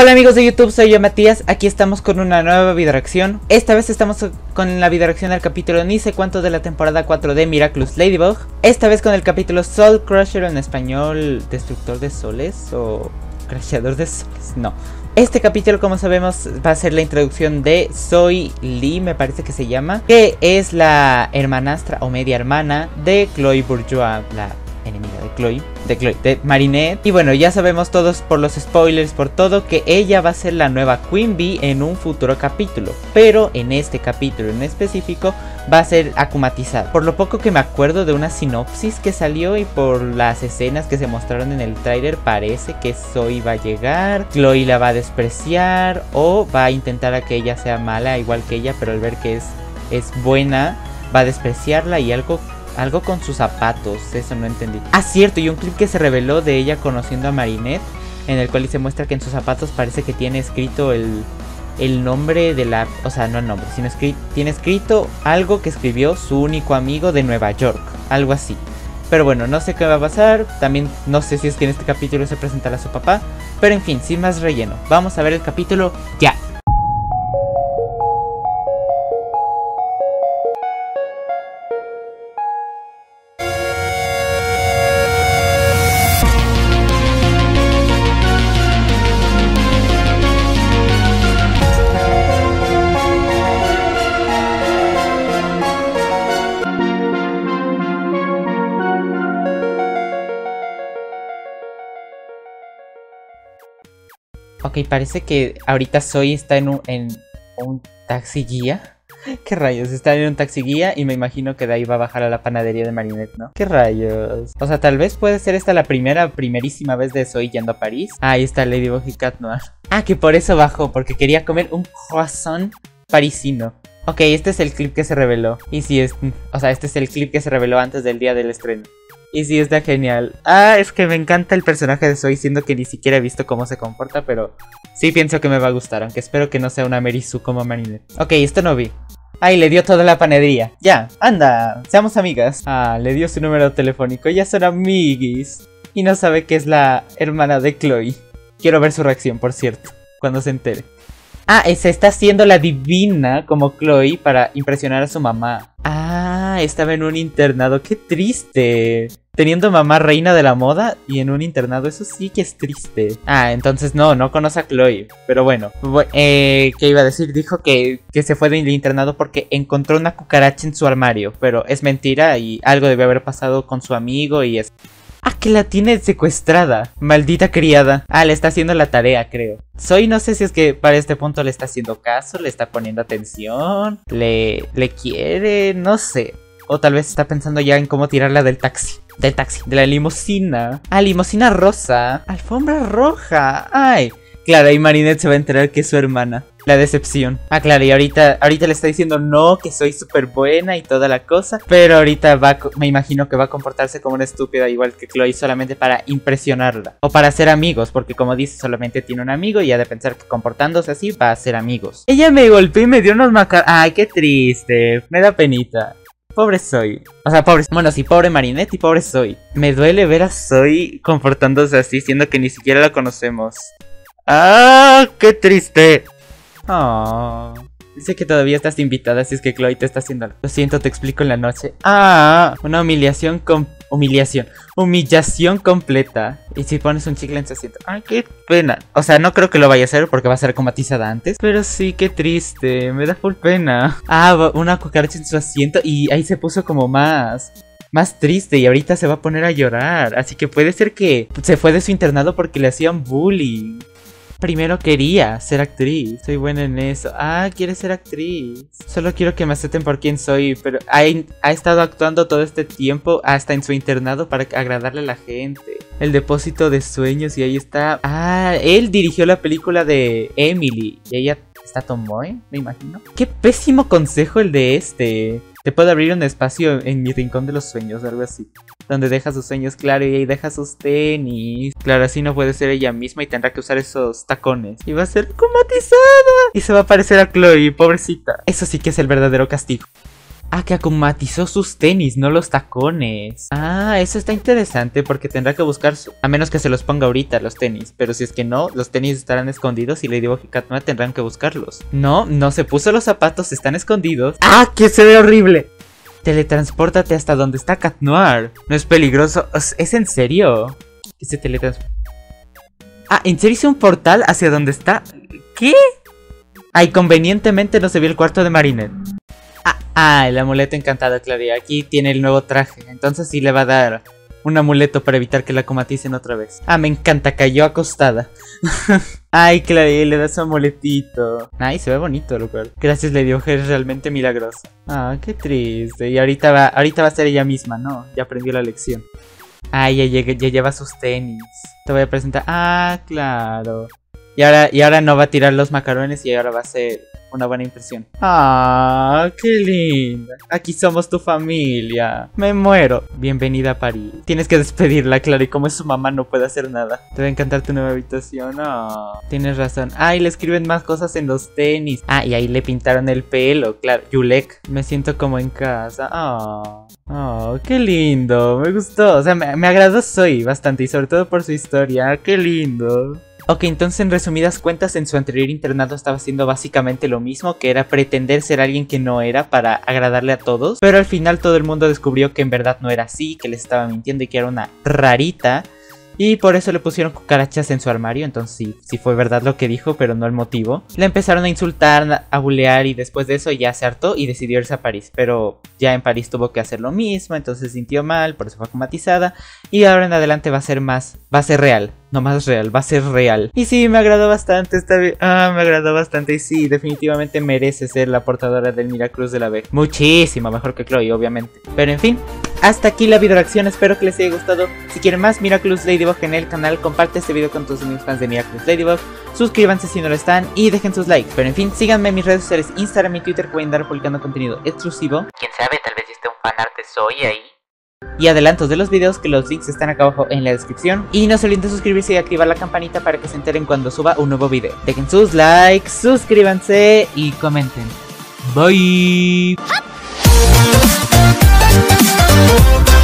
Hola amigos de YouTube, soy yo Matías, aquí estamos con una nueva video reacción. Esta vez estamos con la video reacción del capítulo ni sé cuánto de la temporada 4 de Miraculous Ladybug. Esta vez con el capítulo Soul Crusher, en español, destructor de soles o crasheador de soles, no. Este capítulo, como sabemos, va a ser la introducción de Zoe Lee, me parece que se llama, que es la hermanastra o media hermana de Chloe Bourgeois, la enemiga de Marinette. Y bueno, ya sabemos todos por los spoilers, por todo, que ella va a ser la nueva Queen Bee en un futuro capítulo. Pero en este capítulo en específico va a ser akumatizada. Por lo poco que me acuerdo de una sinopsis que salió y por las escenas que se mostraron en el tráiler, parece que Zoe va a llegar, Chloe la va a despreciar o va a intentar a que ella sea mala igual que ella, pero al ver que es buena va a despreciarla y algo con sus zapatos, eso no entendí. Ah, cierto, y un clip que se reveló de ella conociendo a Marinette, en el cual se muestra que en sus zapatos parece que tiene escrito el nombre de la... O sea, no el nombre, sino tiene escrito algo que escribió su único amigo de Nueva York, algo así. Pero bueno, no sé qué va a pasar, también no sé si es que en este capítulo se presentará su papá, pero en fin, sin más relleno, vamos a ver el capítulo ya. Ok, parece que ahorita Zoe está en un taxi guía. ¿Qué rayos? Está en un taxi guía y me imagino que de ahí va a bajar a la panadería de Marinette, ¿no? ¿Qué rayos? O sea, tal vez puede ser esta la primerísima vez de Zoe yendo a París. Ah, ahí está Ladybug y Cat Noir. Ah, que por eso bajó, porque quería comer un croissant parisino. Ok, este es el clip que se reveló. Y sí es... O sea, este es el clip que se reveló antes del día del estreno. Y sí, está genial. Ah, es que me encanta el personaje de Zoe, siendo que ni siquiera he visto cómo se comporta, pero sí pienso que me va a gustar, aunque espero que no sea una Merisu como Marinette. Ok, esto no vi. Ay, le dio toda la panadería. Ya, anda, seamos amigas. Ah, le dio su número telefónico, ya son amiguis. Y no sabe que es la hermana de Chloe. Quiero ver su reacción, por cierto, cuando se entere. Ah, se está haciendo la divina como Chloe para impresionar a su mamá. Ah, estaba en un internado, qué triste. Teniendo mamá reina de la moda y en un internado, eso sí que es triste. Ah, entonces no conoce a Chloe. Pero bueno, ¿qué iba a decir? Dijo que se fue del internado porque encontró una cucaracha en su armario. Pero es mentira y algo debe haber pasado con su amigo y es... Ah, que la tiene secuestrada. Maldita criada. Ah, le está haciendo la tarea, creo. Zoe no sé si es que para este punto le está haciendo caso, le está poniendo atención, le quiere, no sé. O tal vez está pensando ya en cómo tirarla del taxi. De la limusina. Ah, limusina rosa. Alfombra roja. Ay. Claro, ahí Marinette se va a enterar que es su hermana. La decepción. Ah, claro, y ahorita le está diciendo no, que soy súper buena y toda la cosa. Pero ahorita me imagino que va a comportarse como una estúpida, igual que Chloe, solamente para impresionarla. O para ser amigos, porque como dice, solamente tiene un amigo y ha de pensar que comportándose así va a ser amigos. Ella me golpeó y me dio unos Ay, qué triste. Me da penita. Pobre Zoe. O sea, pobre... Bueno, sí, pobre Marinette y pobre Zoe. Me duele ver a Zoe comportándose así, siendo que ni siquiera la conocemos. ¡Ah! ¡Qué triste! Oh, dice que todavía estás invitada, si es que Chloe te está haciendo algo. Lo siento, te explico en la noche. ¡Ah! Una humillación completa. Y si pones un chicle en su asiento. ¡Ay, qué pena! O sea, no creo que lo vaya a hacer porque va a ser comatizada antes. Pero sí, qué triste. Me da full pena. Ah, una cucaracha en su asiento y ahí se puso como más triste y ahorita se va a poner a llorar. Así que puede ser que se fue de su internado porque le hacían bullying. Primero quería ser actriz, soy buena en eso. Ah, quiere ser actriz. Solo quiero que me acepten por quien soy. Pero ha estado actuando todo este tiempo, hasta en su internado, para agradarle a la gente. El depósito de sueños, y ahí está. Ah, él dirigió la película de Emily y ella está Tomoe, me imagino. Qué pésimo consejo el de este. Te puedo abrir un espacio en mi rincón de los sueños, algo así. Donde deja sus sueños, claro, y ahí deja sus tenis. Claro, así no puede ser ella misma y tendrá que usar esos tacones. Y va a ser comatizada. Y se va a parecer a Chloe, pobrecita. Eso sí que es el verdadero castigo. Ah, que acumatizó sus tenis, no los tacones. Ah, eso está interesante porque tendrá que buscar a menos que se los ponga ahorita los tenis. Pero si es que no, los tenis estarán escondidos y Ladybug y Cat Noir tendrán que buscarlos. No, no se puso los zapatos, están escondidos. ¡Ah, que se ve horrible! Teletranspórtate hasta donde está Cat Noir. No es peligroso. ¿Es en serio? Que se teletransporta. Ah, ¿en serio hizo un portal hacia donde está? ¿Qué? Ay, convenientemente no se vio el cuarto de Marinette. El amuleto encantado, claro. Y aquí tiene el nuevo traje. Entonces sí le va a dar un amuleto para evitar que la acomaticen otra vez. Ah, me encanta, cayó acostada. Ay, claro, le da su amuletito. Ay, se ve bonito el lugar. Gracias, Ladybug, es realmente milagroso. Ah, qué triste. Y ahorita va a ser ella misma, ¿no? Ya aprendió la lección. Ay, ya lleva sus tenis. Te voy a presentar. Ah, claro. Y ahora no va a tirar los macarrones y ahora va a ser una buena impresión. Ah, qué linda. Aquí somos tu familia. Me muero. Bienvenida a París. Tienes que despedirla, claro. Y como es su mamá no puede hacer nada. Te va a encantar tu nueva habitación. Ah, tienes razón. Y le escriben más cosas en los tenis. Y ahí le pintaron el pelo. Claro, Yulek. Me siento como en casa. Qué lindo. Me gustó. O sea, me agradó Zoe bastante. Y sobre todo por su historia. Qué lindo. Ok, entonces en resumidas cuentas en su anterior internado estaba haciendo básicamente lo mismo, que era pretender ser alguien que no era para agradarle a todos. Pero al final todo el mundo descubrió que en verdad no era así, que les estaba mintiendo y que era una rarita. Y por eso le pusieron cucarachas en su armario, entonces sí fue verdad lo que dijo, pero no el motivo. Le empezaron a insultar, a bulear y después de eso ya se hartó y decidió irse a París. Pero ya en París tuvo que hacer lo mismo, entonces se sintió mal, por eso fue acomatizada. Y ahora en adelante va a ser real. No más real, va a ser real. Y sí, me agradó bastante esta vez. Me agradó bastante y sí, definitivamente merece ser la portadora del Miracruz de la abeja. Muchísimo mejor que Chloe, obviamente. Pero en fin, hasta aquí la videoreacción, espero que les haya gustado. Si quieren más Miracruz Ladybug en el canal, comparte este video con tus amigos fans de Miracruz Ladybug. Suscríbanse si no lo están y dejen sus likes. Pero en fin, síganme en mis redes sociales, Instagram y Twitter, que voy a andar publicando contenido exclusivo. Quién sabe, tal vez esté un fanart de Zoe ahí. Y adelantos de los videos, que los links están acá abajo en la descripción. Y no se olviden de suscribirse y activar la campanita para que se enteren cuando suba un nuevo video. Dejen sus likes, suscríbanse y comenten. Bye.